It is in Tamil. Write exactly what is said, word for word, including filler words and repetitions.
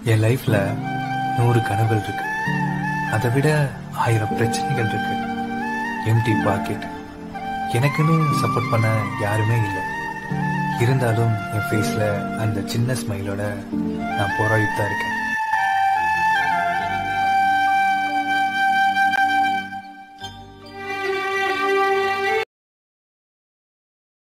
என் லைஃப்ல நூறு கனவுகள் இருக்கு, அதை விட ஆயிரம் பிரச்சனைகள் இருக்கு. Empty packet. எனக்குன்னு சப்போர்ட் பண்ண யாருமே இல்லை. இருந்தாலும் என் ஃபேஸ்ல அந்த சின்ன ஸ்மைலோட நான் போராடிட்டு தான் இருக்கேன்.